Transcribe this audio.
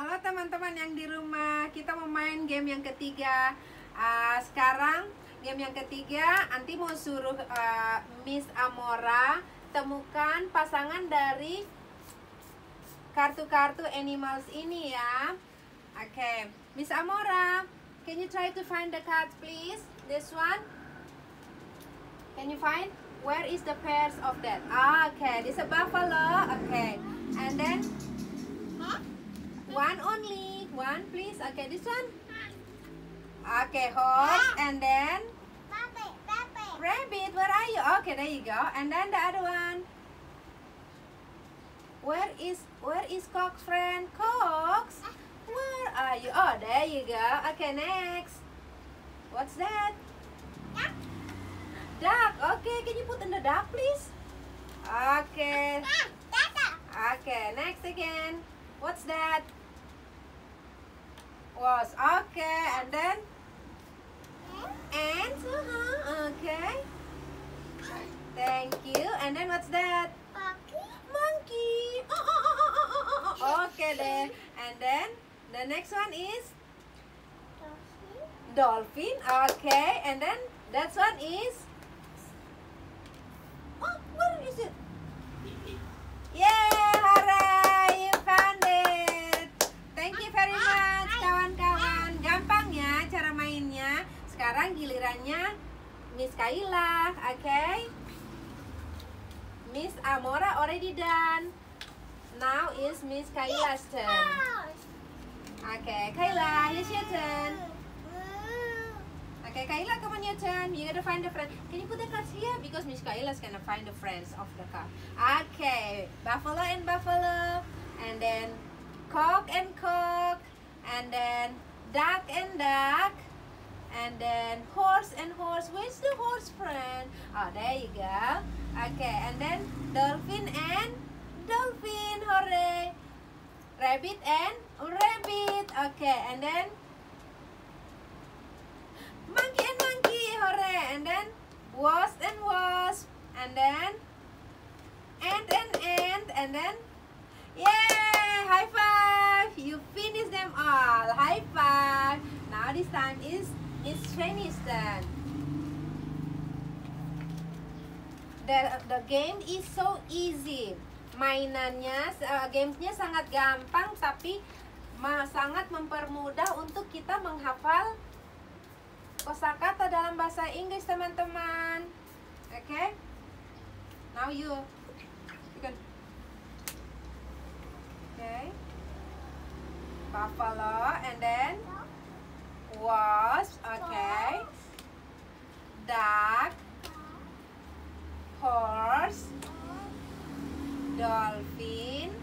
Halo teman-teman yang di rumah, kita mau main game yang ketiga. Sekarang game yang ketiga, Anti mau suruh Miss Amora temukan pasangan dari kartu-kartu animals ini ya. Oke, Miss Amora, can you try to find the cards please? This one, can you find? Where is the pairs of that? Okay, this is a buffalo. Okay, and then one only, one please. Okay, this one. Okay, horse, and then rabbit. Where are you? Okay, there you go. And then the other one. Where is Cox friend? Cox, where are you? Oh, there you go. Okay, next. What's that? Duck. Okay, can you put in the duck please? Okay. Okay, next again. What's that? Was okay, and then ants. Okay. Thank you. And then what's that? Monkey. Okay then. And then the next one is dolphin. Okay. And then that one is where is it? Yeah, hooray! You found it. Thank you very much, kawan-kawan. Gampang ya cara mainnya. Sekarang gilirannya Miss Kayla, okay? Miss Amora already done. Now is Miss Kayla's turn. Okay, Kayla, here's your turn. Okay, Kayla, come on your turn. You gotta find the friend. Can you put the cards here? Because Miss Kayla's gonna find the friends of the card. Okay, buffalo and buffalo. And then cock and cock. And then duck and duck. And then horse and horse. Where's the horse friend? Oh, there you go. Okay, and then dolphin and dolphin. Hooray. Rabbit and rabbit. Okay, and then monkey and monkey. Hooray. And then wasp and wasp. And then ant and ant. And then yay! High five. You finished them all. High five. Now this time is Miss Fanny's turn. The game is so easy. Mainannya, gamesnya sangat gampang, tapi sangat mempermudah untuk kita menghafal kosakata dalam bahasa Inggris, teman-teman. Okay? Now you can. Okay. Buffalo and then wasp. Okay. Duck. Horse. Dolphin.